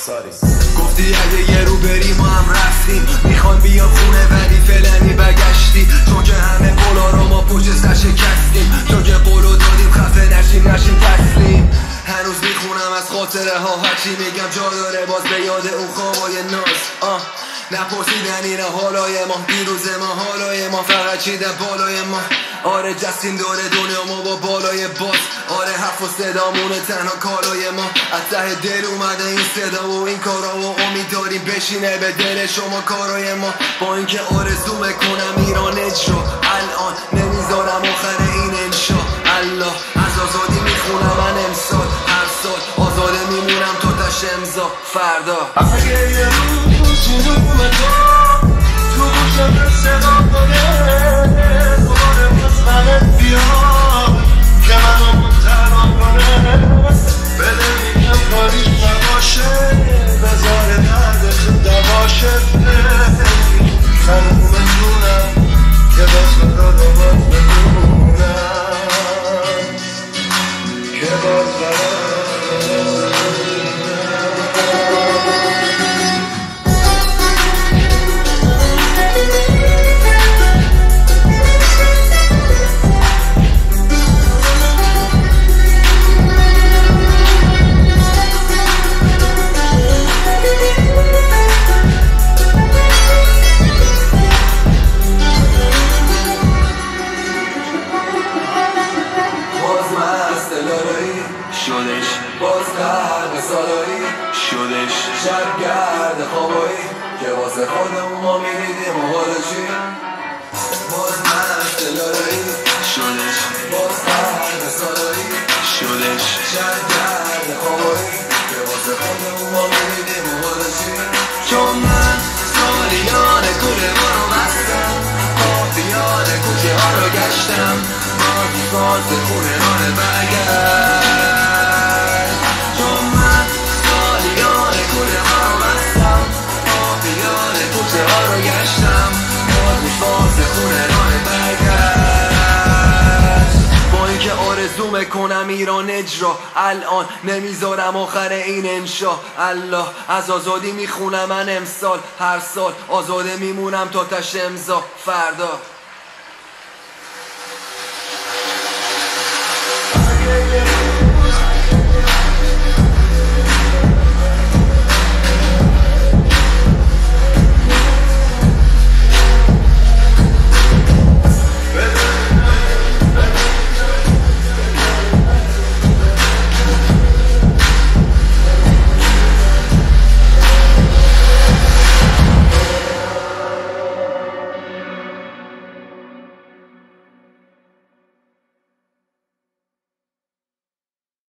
گفتی اگه یه رو بریم ما هم رفتیم، میخوان بیان خونه ولی فعلنی بگشتی، چون که همه قولا رو ما پشت سر شکستیم، چون که قولو دادیم خفه نشیم تسلیم. هنوز میخونم از خاطره ها، هرچی میگم جا داره باز به یاد اون خوابای ناز. نپرسیدن اینا حالای ما، دیروز ما حالای ما فقط چیدن بالای ما. آره جستیم داره دنیا ما با بالای باز، آره حرف و صدامونه تنها کالای ما. از ته دل اومده این صدا و این کارا و امید داریم بشینه به دل شما کارای ما. با اینکه آرزو میکنم ایران اجرا، الان نمیذارم آخر این انشا الله. از آزادی میخونم من امسال، هر سال آزاده میمونم تا تش امضا فردا. اگه یه روز جنوب تو گوشم صدا کنه، دوباره بزنت بیاد که منو منتقام کنه، بده میگم کاریش نباشه، بذاره درد خود نباشه. تنو بدونم که دست را دوبار بدونم که باز شدش باز قرد سالایی، شدش شب گرد خوابایی که واسه خودمون ما میدیدیم و حالا چی؟ باز مست لالایی شدش باز قرد سالایی، شدش شب گرد خوابایی که واسه خودمون ما میدیدیم و حالا چی؟ چون من سالیان کوره ما رو بستم، کافیان کوچه ها رو گشتم، باز خونه رانه برگرد. با اینکه آرزو میکنم ایران اجرا، الان نمیذارم آخر این انشا الله. از آزادی میخونم من امسال، هر سال آزاده میمونم تا تش امضا فردا.